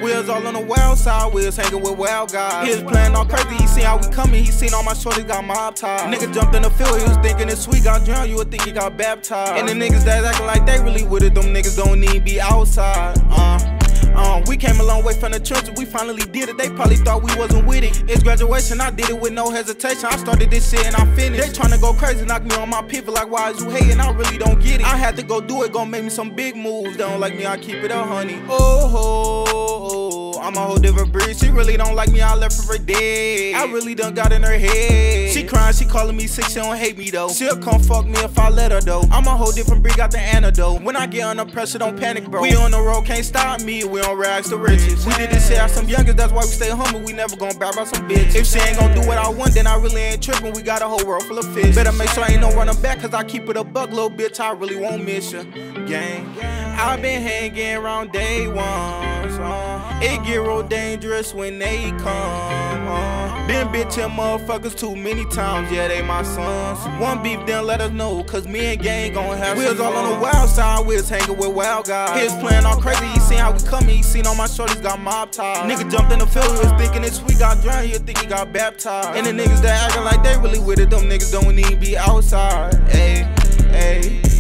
Wheels all on the wild side, wheels hanging with wild guys. He was playing all crazy, he seen how we coming, he seen all my shorties got mob ties. Nigga jumped in the field, he was thinking it's sweet, got drowned, you would think he got baptized. And the niggas that's acting like they really with it, them niggas don't need be outside. We came a long way from the trenches, we finally did it. They probably thought we wasn't with it. It's graduation, I did it with no hesitation. I started this shit and I finished. They tryna go crazy, knock me on my pivot like why is you hating? I really don't get it. I had to go do it, gon' make me some big moves. They don't like me, I keep it up, honey. Oh, I'm a whole different breed. She really don't like me, I left her for dead. I really done got in her head. She crying, she calling me sick, she don't hate me though. She'll come fuck me if I let her though. I'm a whole different breed, got the antidote. When I get under pressure, don't panic, bro. We on the road, can't stop me, we on rags to riches. We did this shit as some youngers, that's why we stay humble. We never gon' brag about some bitch. If she ain't gon' do what I want, then I really ain't trippin'. We got a whole world full of fish. Better make sure I ain't no running back, cause I keep it a buck, little bitch. I really won't miss ya. Gang. I been hanging around day ones. It get real dangerous when they come. Been bitchin' motherfuckers too many times, yeah, they my sons. One beef, then let us know, cause me and gang gon' have wheels all on the wild side, wheels hanging with wild guys. He was playing all crazy, he seen how we coming, he seen all my shorties got mob ties. Nigga jumped in the field, he was thinking it's sweet, got drowned, he'll think he got baptized. And the niggas that acting like they really with it, them niggas don't even be outside. Ayy, ayy.